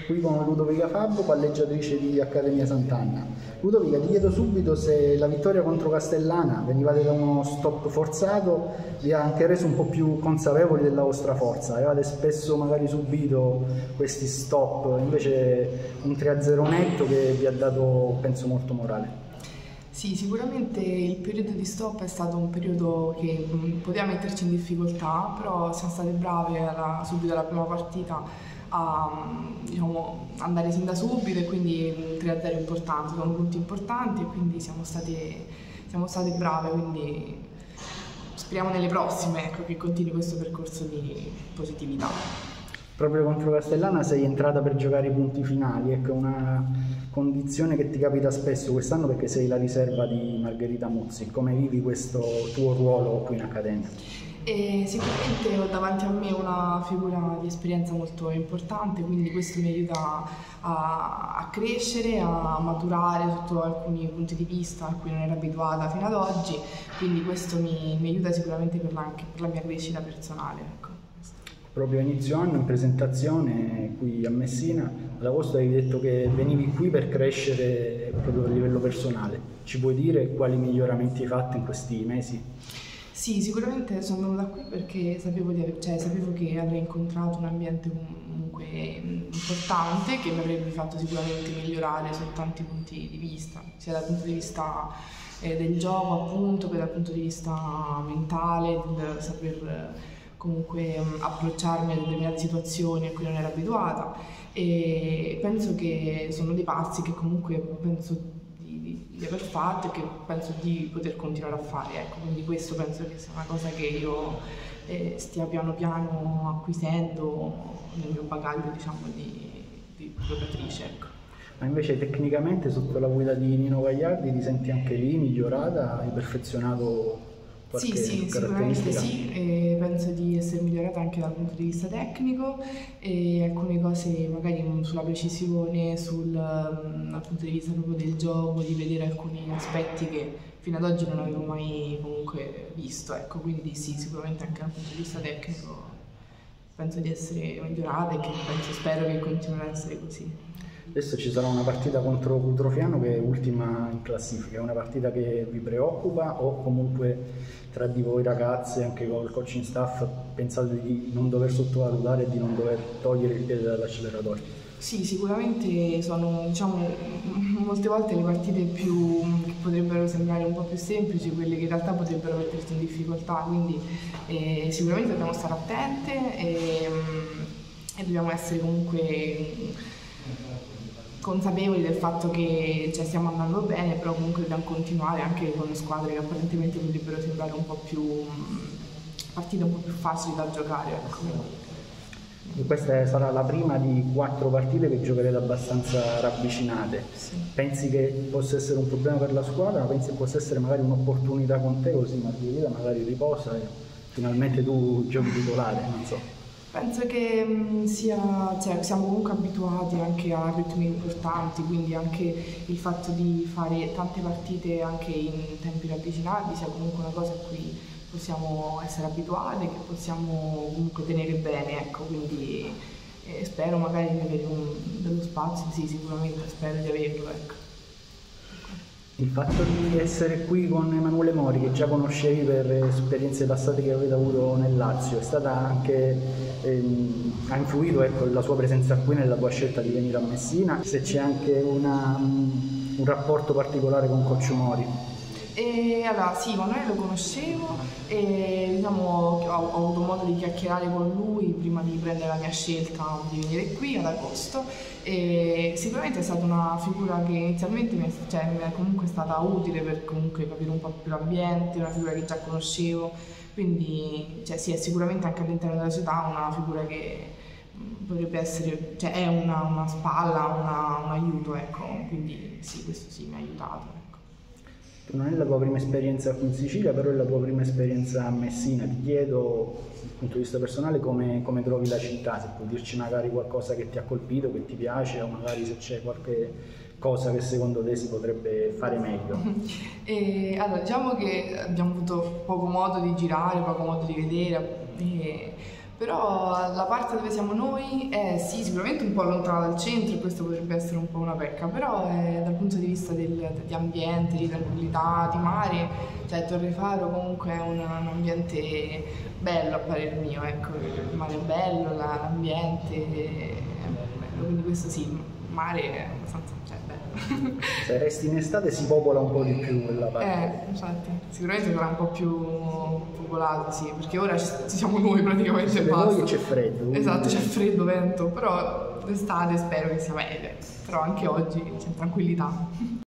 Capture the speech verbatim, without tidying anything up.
qui con Ludovica Fabbo, palleggiatrice di Accademia Sant'Anna. Ludovica, ti chiedo subito se la vittoria contro Castellana, venivate da uno stop forzato, vi ha anche reso un po' più consapevoli della vostra forza. Avevate spesso magari subito questi stop, invece un tre a zero netto che vi ha dato, penso, molto morale. Sì, sicuramente il periodo di stop è stato un periodo che mh, poteva metterci in difficoltà, però siamo state brave alla, subito alla prima partita a diciamo, andare sin da subito, e quindi un tre a zero importante, sono punti importanti, e quindi siamo state, siamo state brave, quindi speriamo nelle prossime, ecco, che continui questo percorso di positività. Proprio contro Castellana sei entrata per giocare i punti finali, ecco, una condizione che ti capita spesso quest'anno perché sei la riserva di Margherita Muzzi. Come vivi questo tuo ruolo qui in Accademia? E sicuramente ho davanti a me una figura di esperienza molto importante, quindi questo mi aiuta a, a crescere, a maturare sotto alcuni punti di vista a cui non ero abituata fino ad oggi, quindi questo mi, mi aiuta sicuramente per la, anche per la mia crescita personale. Ecco. Proprio a inizio anno, in presentazione qui a Messina, ad agosto hai detto che venivi qui per crescere proprio a livello personale. Ci puoi dire quali miglioramenti hai fatto in questi mesi? Sì, sicuramente sono venuta qui perché sapevo, di, cioè, sapevo che avrei incontrato un ambiente comunque importante che mi avrebbe fatto sicuramente migliorare su tanti punti di vista, sia dal punto di vista eh, del gioco appunto, che dal punto di vista mentale, del saper comunque um, approcciarmi a determinate situazioni a cui non ero abituata, e penso che sono dei passi che comunque penso di, di, di aver fatto e che penso di poter continuare a fare, ecco, quindi questo penso che sia una cosa che io eh, stia piano piano acquisendo nel mio bagaglio, diciamo, di, di giocatrice, ecco. Ma invece tecnicamente sotto la guida di Nino Gagliardi ti senti anche lì migliorata? Hai perfezionato? Sì, sì, sicuramente sì, e penso di essere migliorata anche dal punto di vista tecnico, e alcune cose magari sulla precisione, sul, dal punto di vista proprio del gioco, di vedere alcuni aspetti che fino ad oggi non avevo mai comunque visto, ecco, quindi sì, sicuramente anche dal punto di vista tecnico penso di essere migliorata, e che penso, spero che continuerà ad essere così. Adesso ci sarà una partita contro Cutrofiano che è ultima in classifica, è una partita che vi preoccupa, o comunque tra di voi ragazze, anche con il coaching staff, pensate di non dover sottovalutare e di non dover togliere il piede dall'acceleratore? Sì, sicuramente sono, diciamo, molte volte le partite più, che potrebbero sembrare un po' più semplici, quelle che in realtà potrebbero metterti in difficoltà, quindi eh, sicuramente dobbiamo stare attente e, e dobbiamo essere comunque consapevoli del fatto che cioè, stiamo andando bene, però comunque dobbiamo continuare anche con le squadre che apparentemente potrebbero sembrare un po' più partite un po' più facili da giocare, ecco. E questa sarà la prima di quattro partite che giocherete abbastanza ravvicinate. Sì. Pensi che possa essere un problema per la squadra, ma pensi che possa essere magari un'opportunità con te, così Margherita magari riposa e finalmente tu giochi titolare, non so. Penso che mh, sia, cioè, siamo comunque abituati anche a ritmi importanti, quindi anche il fatto di fare tante partite anche in tempi ravvicinati sia comunque una cosa a cui possiamo essere abituati, che possiamo comunque tenere bene, ecco, quindi eh, spero magari di avere un, dello spazio, sì, sicuramente spero di averlo, ecco. Il fatto di essere qui con Emanuele Mori, che già conoscevi per esperienze passate che avete avuto nel Lazio, è stata anche, ehm, ha influito, ecco, la sua presenza qui nella tua scelta di venire a Messina? Se c'è anche una, um, un rapporto particolare con Coach Mori? E allora sì, Emanuele lo conoscevo e diciamo, ho, ho avuto modo di chiacchierare con lui prima di prendere la mia scelta di venire qui ad agosto, e sicuramente è stata una figura che inizialmente mi è, cioè, mi è comunque stata utile per comunque capire un po' più l'ambiente, una figura che già conoscevo, quindi cioè, sì, è sicuramente anche all'interno della città una figura che potrebbe essere, cioè è una, una spalla, una, un aiuto, ecco, quindi sì, questo sì mi ha aiutato. Non è la tua prima esperienza qui in Sicilia, però è la tua prima esperienza a Messina. Ti chiedo, dal punto di vista personale, come, come trovi la città, se puoi dirci magari qualcosa che ti ha colpito, che ti piace, o magari se c'è qualche cosa che secondo te si potrebbe fare meglio. E, allora, diciamo che abbiamo avuto poco modo di girare, poco modo di vedere, e, Però la parte dove siamo noi è sì, sicuramente un po' lontana dal centro e questo potrebbe essere un po' una pecca, però è, dal punto di vista del, di ambiente, di tranquillità, di mare, cioè Torrefaro comunque è un, un ambiente bello a parer mio, ecco, il mare è bello, la- l'ambiente è bello, quindi questo sì, il mare è abbastanza, cioè, bello. Se resti in estate si popola un po' di più quella parte. Eh, infatti, sicuramente sarà un po' più popolato, sì, perché ora ci, ci siamo noi praticamente e Siete basta. voi e c'è freddo. quindi- Esatto, c'è freddo, vento, però d'estate spero che sia meglio, però anche oggi c'è tranquillità.